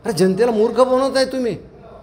अरे जनतेला मूर्ख बनवत आहे तुम्ही.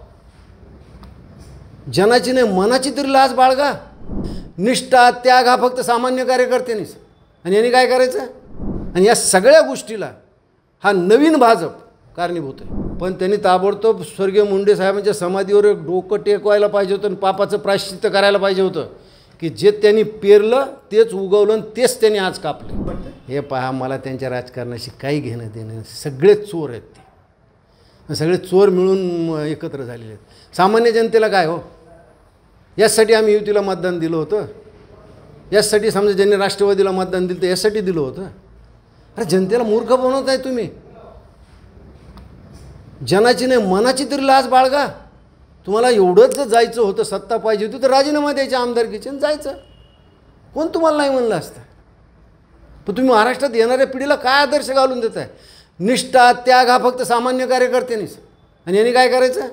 जनाची नाही मनाची तरी लाज बाळगा. निष्ठा त्याग हा फक्त सामान्य कार्यकर्त्यांनीच. आणि यांनी काय करायचं. आणि या सगळ्या गोष्टीला हा नवीन भाजप कारणीभूत आहे. पण त्यांनी ताबडतोब स्वर्गीय मुंडे साहेबांच्या समाधीवर एक डोकं टेकवायला पाहिजे होतं आणि पापाचं प्रायश्चित्त करायला पाहिजे होतं की जे त्यांनी पेरलं तेच उगवलं आणि तेच त्यांनी आज कापलं. हे पहा, मला त्यांच्या राजकारणाशी काही घेणं देणं. सगळे चोर आहेत ते. सगळे चोर मिळून एकत्र झालेले आहेत. सामान्य जनतेला काय हो, यासाठी आम्ही युतीला मतदान दिलं होतं. यासाठी समजा ज्यांनी राष्ट्रवादीला मतदान दिलं तर यासाठी दिलं होतं. अरे जनतेला मूर्ख बनवत आहे तुम्ही. जनाची नाही मनाची तरी लाज बाळगा. तुम्हाला एवढंच जर जायचं होतं, सत्ता पाहिजे होती तर राजीनामा द्यायच्या आमदारकीचे आणि जायचं. कोण तुम्हाला नाही म्हणलं असतं. पण तुम्ही महाराष्ट्रात येणाऱ्या पिढीला काय आदर्श घालून देत आहे. निष्ठा त्याग हा फक्त सामान्य कार्यकर्त्यांनीच. आणि यांनी काय करायचं.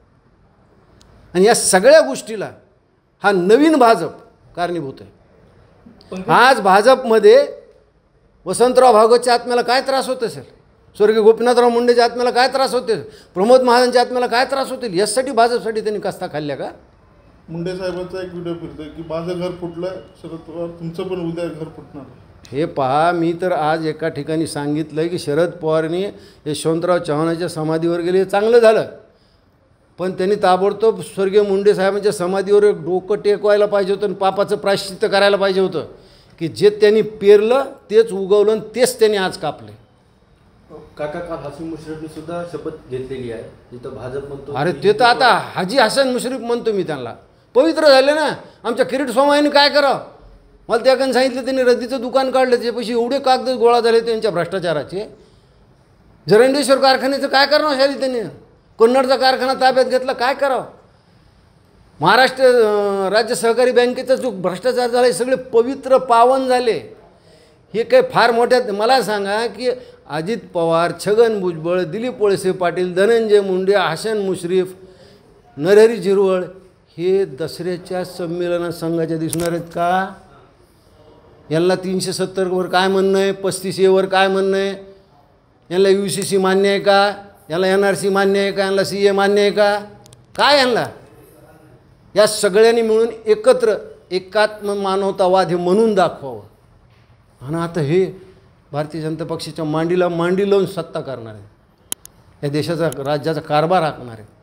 आणि या सगळ्या गोष्टीला हा नवीन भाजप कारणीभूत आहे. आज भाजपमध्ये वसंतराव भागवतच्या आत्म्याला काय त्रास होत असेल, स्वर्गीय गोपीनाथराव मुंडेच्या आत्म्याला काय त्रास होते, प्रमोद महाजनच्या आत्म्याला काय त्रास होतील. यासाठी भाजपसाठी त्यांनी कस्ता खाल्ल्या का. मुंडे साहेबांचा एक व्हिडिओ फिरतोय की माझं घर फुटलं, शरद पवार तुमचं पण उद्या घर फुटणार. हे पहा, मी तर आज एका ठिकाणी सांगितलं की शरद पवारनी यशवंतराव चव्हाणांच्या समाधीवर गेले, हे चांगलं झालं. पण त्यांनी ताबडतोब स्वर्गीय मुंडे साहेबांच्या समाधीवर एक डोकं टेकवायला पाहिजे होतं आणि पापाचं प्रायश्चित्त करायला पाहिजे होतं की जे त्यांनी पेरलं तेच उगवलं आणि तेच त्यांनी आज कापले. काका, काल हसन मुश्रीफने सुद्धा शपथ घेतलेली आहे जिथं भाजप म्हणतो. अरे ते तर आता हाजी हसन मुश्रीफ म्हणतो मी त्यांना. पवित्र झाले ना. आमच्या किरीट सोमायांनी काय करावं. मला त्याकडून सांगितलं त्यांनी रद्दीचं दुकान काढलं, त्याच्यापाशी एवढे कागद गोळा झाले त्यांच्या भ्रष्टाचाराचे. जरंडेश्वर कारखान्याचं काय करावं शाली त्यांनी. कन्नडचा कारखाना ताब्यात घेतला, काय करावं. महाराष्ट्र राज्य सहकारी बँकेचा जो भ्रष्टाचार झाला हे सगळे पवित्र पावन झाले. हे काही फार मोठ्यात. मला सांगा की अजित पवार, छगन भुजबळ, दिलीप वळसे पाटील, धनंजय मुंडे, हसन मुश्रीफ, नरहरी झिरवळ हे दसऱ्याच्या संमेलनात संघाच्या दिसणार आहेत का. यांना 370 वर काय म्हणणं आहे, 35A वर काय म्हणणं आहे. यांना UCC मान्य आहे का, यांना NRC मान्य आहे का, यांना CA मान्य आहे का, काय यांना. या सगळ्यांनी मिळून एकत्र एकात्म मानवतावाद हे म्हणून दाखवावं. आणि आता हे भारतीय जनता पक्षाच्या मांडीला मांडी लावून सत्ता करणार आहे. या देशाचा राज्याचा कारभार हाकणार आहे.